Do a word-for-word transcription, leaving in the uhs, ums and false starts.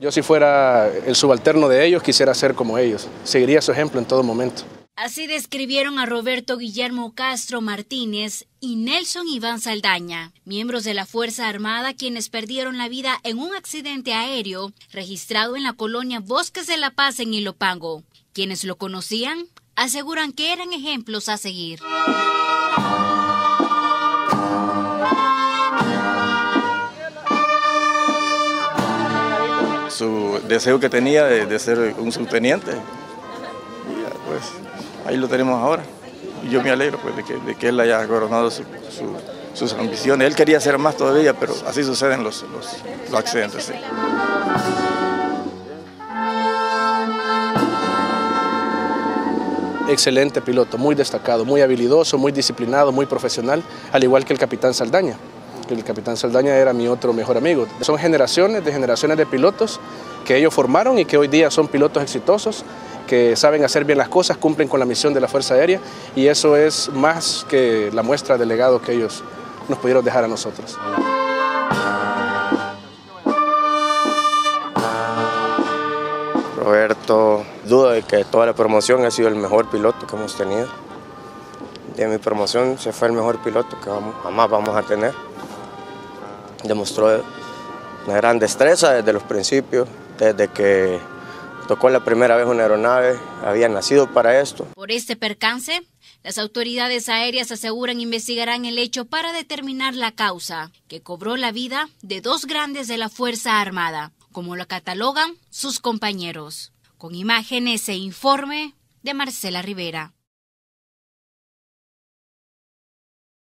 Yo si fuera el subalterno de ellos, quisiera ser como ellos. Seguiría su ejemplo en todo momento. Así describieron a Roberto Guillermo Castro Martínez y Nelson Iván Saldaña, miembros de la Fuerza Armada quienes perdieron la vida en un accidente aéreo registrado en la colonia Bosques de la Paz en Ilopango. Quienes lo conocían aseguran que eran ejemplos a seguir. Su deseo que tenía de, de ser un subteniente, y ya, pues ahí lo tenemos ahora. Y yo me alegro pues, de, que, de que él haya coronado su, su, sus ambiciones. Él quería hacer más todavía, pero así suceden los, los, los accidentes. Sí. Excelente piloto, muy destacado, muy habilidoso, muy disciplinado, muy profesional, al igual que el capitán Saldaña. El capitán Saldaña era mi otro mejor amigo. Son generaciones de generaciones de pilotos que ellos formaron y que hoy día son pilotos exitosos, que saben hacer bien las cosas, cumplen con la misión de la Fuerza Aérea, y eso es más que la muestra del legado que ellos nos pudieron dejar a nosotros. Roberto, dudo de que toda la promoción ha sido el mejor piloto que hemos tenido. De mi promoción se fue el mejor piloto que vamos, jamás vamos a tener. Demostró una gran destreza desde los principios, desde que tocó la primera vez una aeronave, había nacido para esto. Por este percance, las autoridades aéreas aseguran investigarán el hecho para determinar la causa que cobró la vida de dos grandes de la Fuerza Armada, como lo catalogan sus compañeros. Con imágenes e informe de Marcela Rivera.